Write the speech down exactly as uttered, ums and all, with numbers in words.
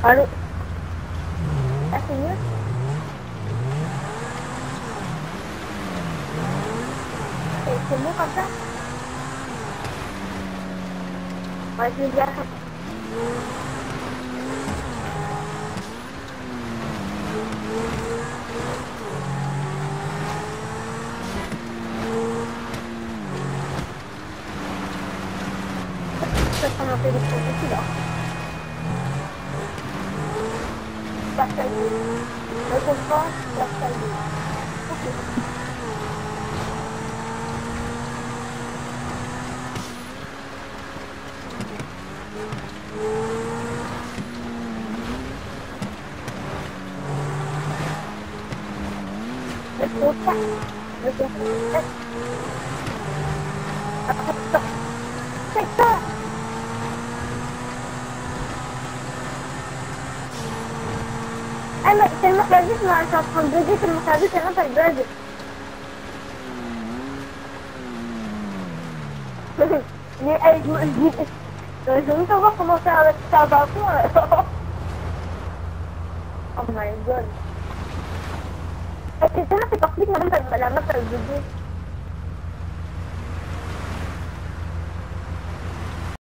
Allô? Ah, c'est mieux? C'est c'est mieux comme ça? Ouais, je vais bien. Je vais prendre un peu de temps aussi là. Partage. Le confort, partage. Ok. Le contact. Le contact. Attends. C'est ça. Ah mais tellement t'as vu, je suis en train de bugger, tellement t'as vu, tellement t'as le bug. Mais elle, je me dis, je veux même savoir comment faire avec ta bâton là. Oh my god. Et c'est tellement c'est parti que madame, la meuf elle bugger.